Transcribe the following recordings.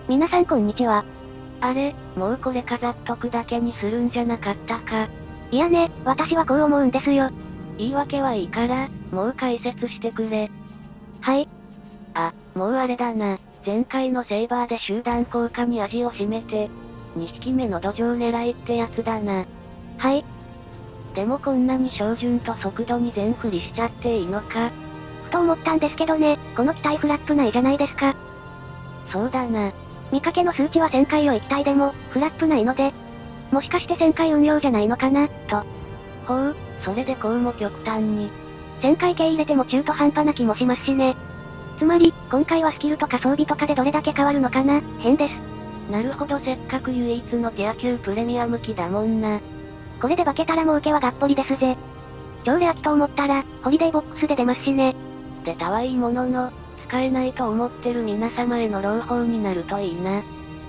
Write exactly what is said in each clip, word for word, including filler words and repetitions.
皆さんこんにちは。 あれ、もうこれ飾っとくだけにするんじゃなかったか。 いやね、私はこう思うんですよ。 言い訳はいいから、もう解説してくれ。 はい。 あ、もうあれだな。前回のセイバーで集団効果に味を占めて、にひきめの土壌狙いってやつだな。 はい。 でもこんなに照準と速度に全振りしちゃっていいのか。 ふと思ったんですけどね、この機体フラップ内じゃないですか。 そうだな。 見かけの数値はせんかいをいきたいでも、フラップないので、もしかしてせんかい運用じゃないのかな、と。 ほう、それでこうも極端に。 せんかい系入れても中途半端な気もしますしね。つまり、今回はスキルとか装備とかでどれだけ変わるのかな、変です。 なるほど、せっかく唯一のティアきゅうプレミアム機だもんな。 これで化けたら儲けはがっぽりですぜ。超レア機と思ったら、ホリデーボックスで出ますしね。 出たはいいものの、使えないと思ってる皆様への朗報になるといいな。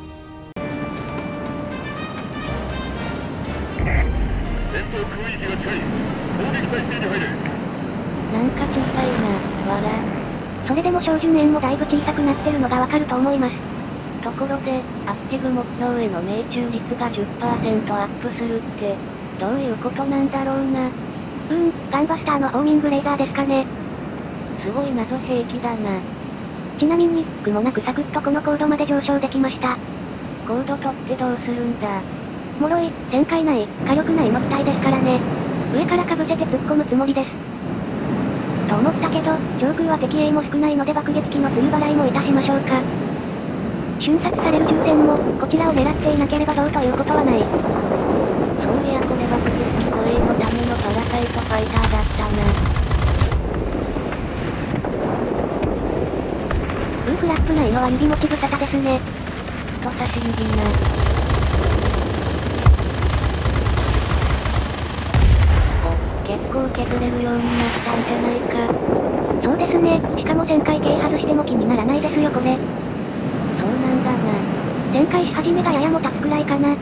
戦闘空域が近い。攻撃態勢に入れ。 なんか小さいな、わら。 それでも照準円もだいぶ小さくなってるのがわかると思います。 ところで、アクティブ目標への命中率が じゅっパーセント アップするって、どういうことなんだろうな。 うーん、ガンバスターのホーミングレーザーですかね。 すごい謎兵器だな。 ちなみに、苦もなくサクッとこの高度まで上昇できました。 高度取ってどうするんだ。 脆い、旋回ない、火力ないの機体ですからね。上から被せて突っ込むつもりです。と思ったけど、上空は敵 A も少ないので爆撃機の梅雨払いもいたしましょうか。瞬殺される重戦も、こちらを狙っていなければどうということはない。 そういやこれ爆撃機護衛のためのパラサイトファイターだったな。 ウーフラップないのは指持ち無沙汰ですね。 人差し指な。お、結構削れるようになったんじゃないか。 そうですね、しかも旋回系外しても気にならないですよこれ。 そうなんだな。 旋回し始めがややも立つくらいかな。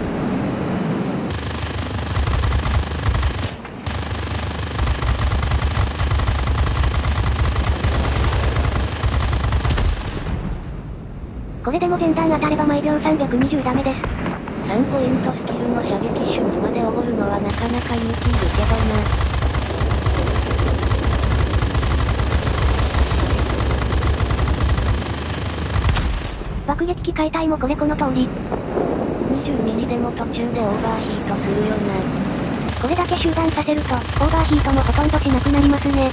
これでも前段当たれば毎秒さんびゃくにじゅうダメです。 さんポイントスキルの射撃手にまでおごるのはなかなか勇気いるけどな。 爆撃機解体もこれこの通り。 にじゅうミリでも途中でオーバーヒートするよな。 これだけ集団させると、オーバーヒートもほとんどしなくなりますね。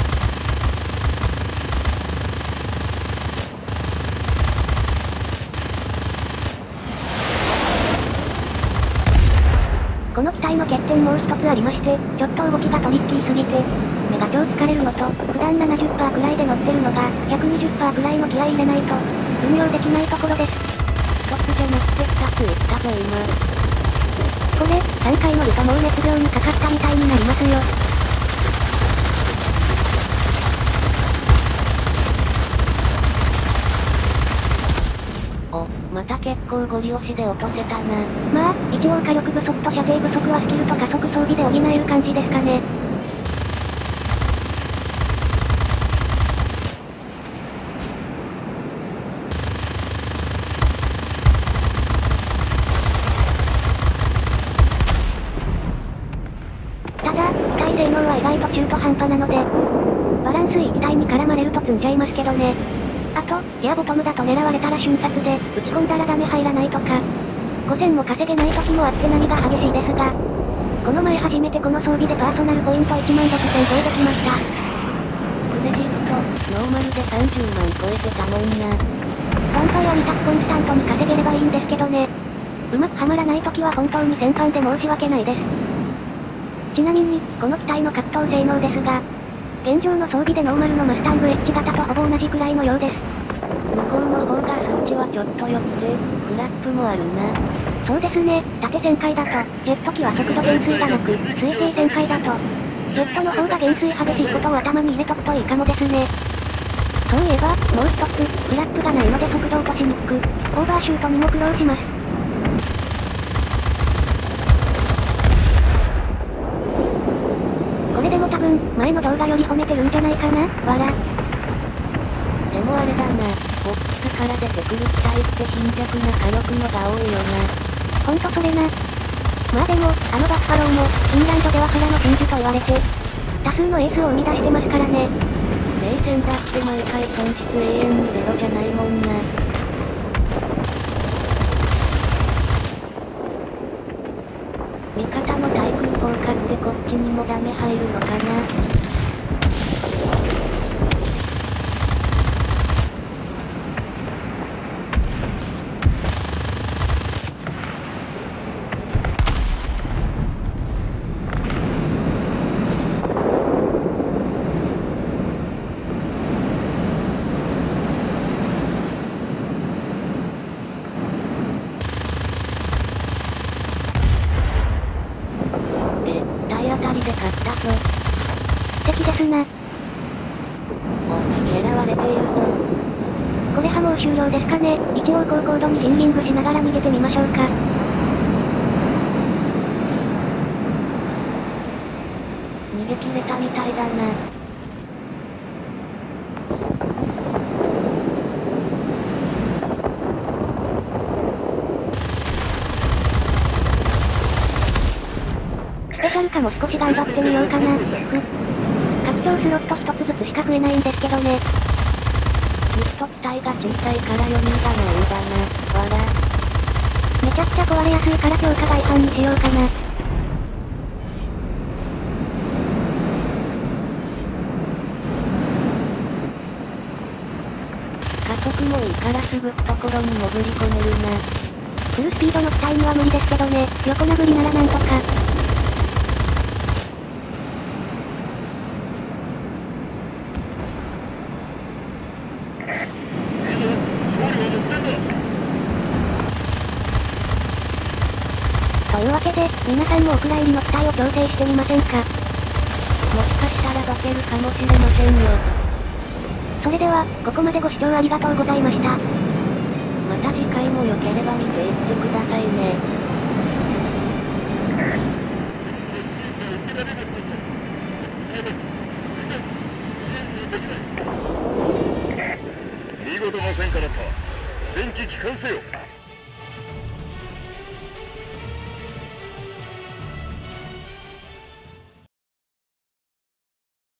この機体の欠点もう一つありまして、ちょっと動きがトリッキーすぎて、目が超疲れるのと、普段 ななじゅっパーセント くらいで乗ってるのが、ひゃくにじゅっパーセント くらいの気合い入れないと、運用できないところです。 一つじゃなくて二ついったぞ今。 これ、さんかい乗るともう熱病にかかったみたいになりますよ。 お、また結構ゴリ押しで落とせたな。 まあ、一応火力不足と射程不足はスキルと加速装備で補える感じですかね。ただ、機体性能は意外と中途半端なので、バランスいい機体に絡まれると積んじゃいますけどね。あと、エアボトムだと狙われたら瞬殺で、撃ち込んだらダメ入らないとか。ごせんも稼げない時もあって何が激しいですが。この前初めてこの装備でパーソナルポイントいちまんろくせん超えてきました。 クレジット、ノーマルでさんじゅうまん超えてたもんな。 ヴァンパイアにタコンスタントに稼げればいいんですけどね。うまくはまらない時は本当に戦犯で申し訳ないです。ちなみに、この機体の格闘性能ですが、現状の装備でノーマルのマスタングエッジ型とほぼ同じくらいのようです。 向こうの方が数値はちょっとよって、フラップもあるな。 そうですね、縦旋回だと、ジェット機は速度減衰がなく、水平旋回だと、ジェットの方が減衰激しいことを頭に入れとくといいかもですね。そういえば、もう一つ、フラップがないので速度落としにくく、オーバーシュートにも苦労します。これでも多分、前の動画より褒めてるんじゃないかな、わら。 でもあれだな、ボックスから出てくる機体って貧弱な火力のが多いよな。 ほんとそれな。まあでも、あのバッファローも、フィンランドではフラの真珠と言われて、多数のエースを生み出してますからね。 冷戦だって毎回損失永遠にゼロじゃないもんな。味方の対空砲火ってこっちにもダメ入るのかな。当たりで勝ったぞ。 素敵ですな。 お、狙われているぞ。 これはもう終了ですかね。一応高高度にジンギングしながら逃げてみましょうか。 逃げ切れたみたいだな。 スペシャルかも少し頑張ってみようかな。ふっ。拡張スロット一つずつしか増えないんですけどね。 きっと機体が小さいから余裕がないんだな。わら。 めちゃくちゃ壊れやすいから強化外反にしようかな。 加速もいいからすぐ懐に潜り込めるな。 フルスピードの機体には無理ですけどね。横殴りならなんとか。というわけで、皆さんもお蔵入りの機体を調整してみませんか。 もしかしたら化けるかもしれませんよ。 それでは、ここまでご視聴ありがとうございました。 また次回も良ければ見ていってくださいね。 見事な戦果だった。前期帰還せよ。